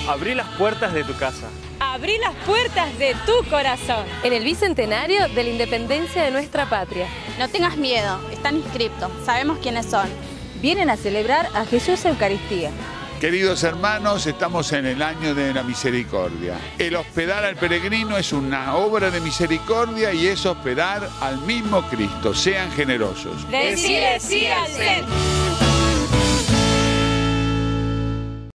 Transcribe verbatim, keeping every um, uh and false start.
Abrí las puertas de tu casa. Abrí las puertas de tu corazón. En el bicentenario de la independencia de nuestra patria. No tengas miedo, están inscriptos, sabemos quiénes son. Vienen a celebrar a Jesús Eucaristía. Queridos hermanos, estamos en el año de la misericordia. El hospedar al peregrino es una obra de misericordia y es hospedar al mismo Cristo. Sean generosos. Decile sí al C E N.